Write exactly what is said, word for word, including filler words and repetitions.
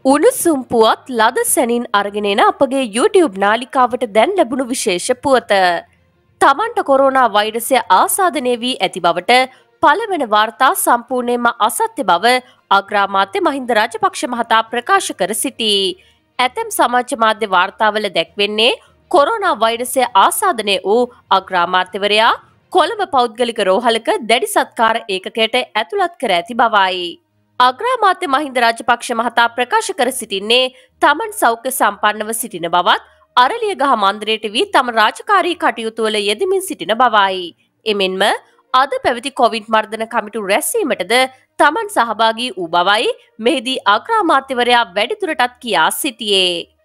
උණුසුම් පුවත් ලද සැනින් අරගෙන එන අපගේ YouTube නාලිකාවට දැන් ලැබුණු විශේෂ පුවත. තමන්ට කොරෝනා වෛරසය ආසාදනය වී ඇති බවට පළවෙනි වාර්තා සම්පූර්ණයෙන්ම අසත්‍ය බව අග්‍රාමාත්‍ය මහින්ද රාජපක්ෂ මහතා ප්‍රකාශ කර සිටී. ඇතැම් සමාජ මාධ්‍ය වාර්තාවල දැක්වෙන්නේ කොරෝනා වෛරසය ආසාදනය වූ අග්‍රාමාත්‍යවරයා කොළඹ පෞද්ගලික රෝහලක දැඩි සත්කාර ඒකකයට ඇතුළත් කර ඇති බවයි. අග්‍රාමාත්‍ය මහින්ද රාජපක්ෂ මහතා ප්‍රකාශ කර සිටින්නේ තමන් සෞඛ්‍ය සම්පන්නව සිටින බවත් අරලියගහ මන්දිරයට වී තම රාජකාරී කටයුතු වල යෙදමින් සිටින බවයි. එමෙන්ම අද පැවති කොවිඩ් මර්ධන කමිටු රැස්වීමටද තමන් සහභාගී වූ බවයි මෙහිදී අග්‍රාමාත්‍යවරයා වැඩිදුරටත් කියා සිටියේ.